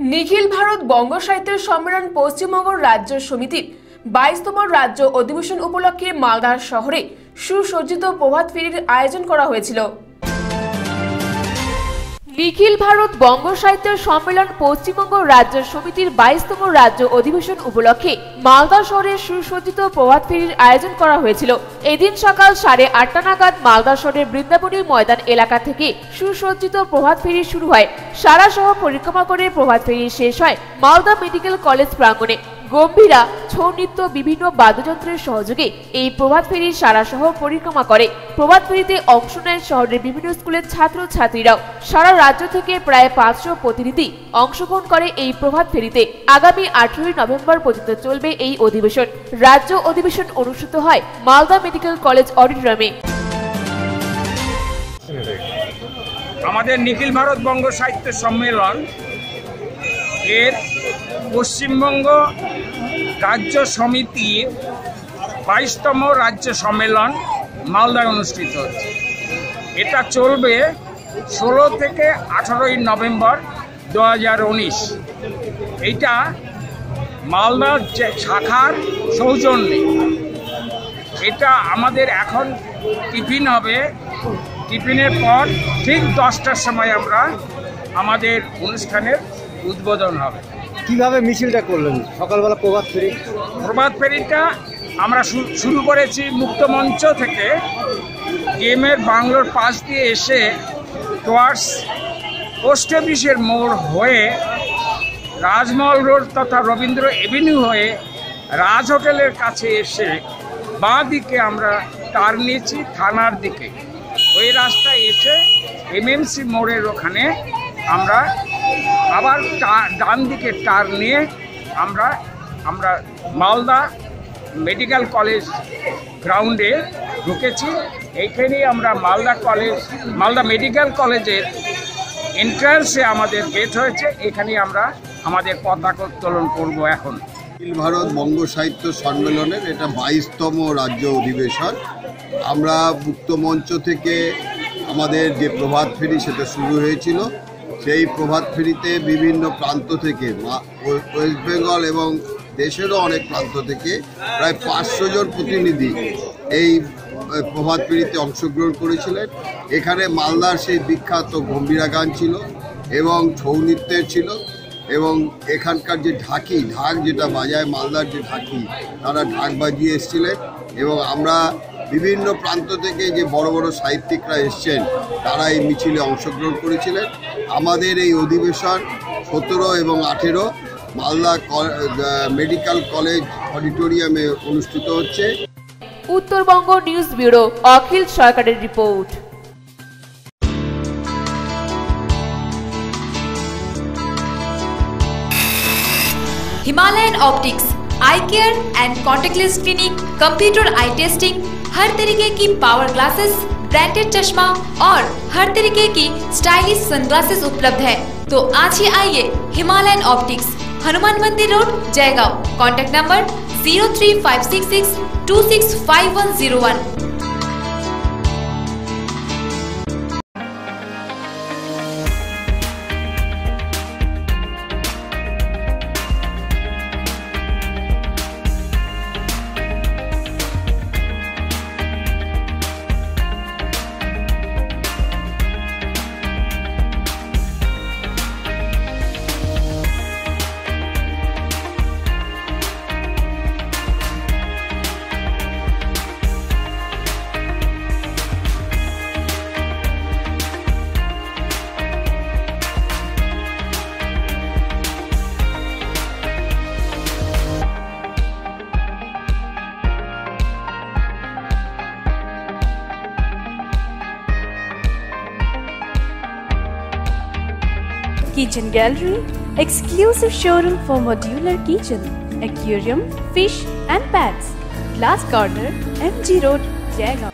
নিখিল ভারত বঙ্গ সাহিত্য সম্মেলন পশ্চিমবঙ্গ রাজ্য সমিতির 22তম রাজ্য অধিবেশন উপলক্ষে মালদা শহরে সুসজ্জিত প্রভাত ফেরির আয়োজন করা হয়েছিল। নিখিল ভারত বঙ্গ সাহিত্য সম্মেলন পশ্চিমবঙ্গ রাজ্য সমিতির 22তম রাজ্য অধিবেশন উপলক্ষে মালদা শহরে সুসজ্জিত প্রভাত ফেরির আয়োজন করা হয়েছিল। এদিন সকাল 8:30 নাগাদ মালদা শহরের বৃন্দাবনী ময়দান এলাকা থেকে সুসজ্জিত প্রভাত ফেরি শুরু হয়। সারা শহর পরিক্রমা করে প্রভাত ফেরি শেষ হয় মালদা মেডিকেল কলেজ প্রাঙ্গণে। গম্ভীরা, ছৌ নৃত্য, বিভিন্ন বাদ্যযন্ত্রের সহযোগে এই প্রভাত ফেরি সারা শহর পরিক্রমা করে। প্রভাত ফেরিতে অংশ নেন শহরের বিভিন্ন স্কুলের ছাত্রছাত্রীরাও। সারা রাজ্য থেকে প্রায় 500 প্রতিনিধি অংশগ্রহণ করে এই প্রভাত ফেরিতে। আগামী 18 নভেম্বর পর্যন্ত চলবে এই অধিবেশন। রাজ্য অধিবেশন অনুষ্ঠিত হয় মালদা মেডিকেল কলেজ অডিটোরিয়ামে। আমাদের নিখিল ভারত বঙ্গ সাহিত্য সম্মেলন এর পশ্চিমবঙ্গ রাজ্য সমিতির 22তম রাজ্য সম্মেলন মালদায় অনুষ্ঠিত হচ্ছে। এটা চলবে 16 থেকে 18 নভেম্বর 2019। এইটা মালদার শাখার সৌজন্যে। এটা আমাদের এখন টিফিন হবে। টিফিনের পর ঠিক 10টার সময় আমরা আমাদের অনুষ্ঠানের উদ্বোধন হবে। কিভাবে মিছিলটা করলেন? সকালবেলা প্রভাত ফেরিটা আমরা শুরু করেছি মুক্ত মঞ্চ থেকে। ডিএমের বাংলোর পাশ দিয়ে এসে টুয়ার্ডস পোস্ট অফিসের মোড় হয়ে রাজমহল রোড তথা রবীন্দ্র এভিনিউ হয়ে রাজ হোটেলের কাছে এসে বাঁ দিকে আমরা টার্ন নিয়েছি থানার দিকে। ওই রাস্তায় এসে এমএমসি মোড়ের ওখানে আমরা আবার ডান দিকে টার্ন নিয়ে আমরা মালদা মেডিকেল কলেজ গ্রাউন্ডে ঢুকেছি। এইখানেই আমরা মালদা মেডিকেল কলেজের এন্ট্রান্সে আমাদের গেট হয়েছে। এখানেই আমরা আমাদের পতাকা উত্তোলন করব। এখন নিখিল ভারত বঙ্গ সাহিত্য সম্মেলনের এটা 22তম রাজ্য অধিবেশন। আমরা মুক্ত মঞ্চ থেকে আমাদের যে প্রভাত ফেরি সেটা শুরু হয়েছিল। সেই প্রভাত ফেরিতে বিভিন্ন প্রান্ত থেকে ওয়েস্ট বেঙ্গল এবং দেশেরও অনেক প্রান্ত থেকে প্রায় 500 জন প্রতিনিধি এই প্রভাত ফেরিতে অংশগ্রহণ করেছিলেন। এখানে মালদার সেই বিখ্যাত গম্ভীরা গান ছিল এবং ছৌ নৃত্যের ছিল এবং এখানকার যে ঢাক যেটা বাজায় মালদার যে ঢাকি, তারা ঢাক বাজিয়ে এসেছিলেন। এবং আমরা বিভিন্ন প্রান্ত থেকে যে বড় বড় সাহিত্যিকরা এসছেন তারা এই মিছিলে অংশগ্রহণ করেছিলেন। আমাদের এই অধিবেশন 17 এবং 18 মালদা মেডিকেল কলেজ অডিটোরিয়ামে অনুষ্ঠিত হচ্ছে। উত্তরবঙ্গ নিউজ ব্যুরো, অখিল সরকারের report. Himalayan optics eye care and contactless clinic, computer eye testing, हर तरीके की पावर ग्लासेस, ब्रांडेड चश्मा और हर तरीके की स्टाइलिश सनग्लासेस उपलब्ध है। तो आज ही आइए Himalayan optics, Hanuman Mandir road, Jaigaon. Contact number 03566265101। Kitchen Gallery, exclusive showroom for modular kitchen, aquarium, fish and pets. Glass Corner, MG Road, Jaigaon.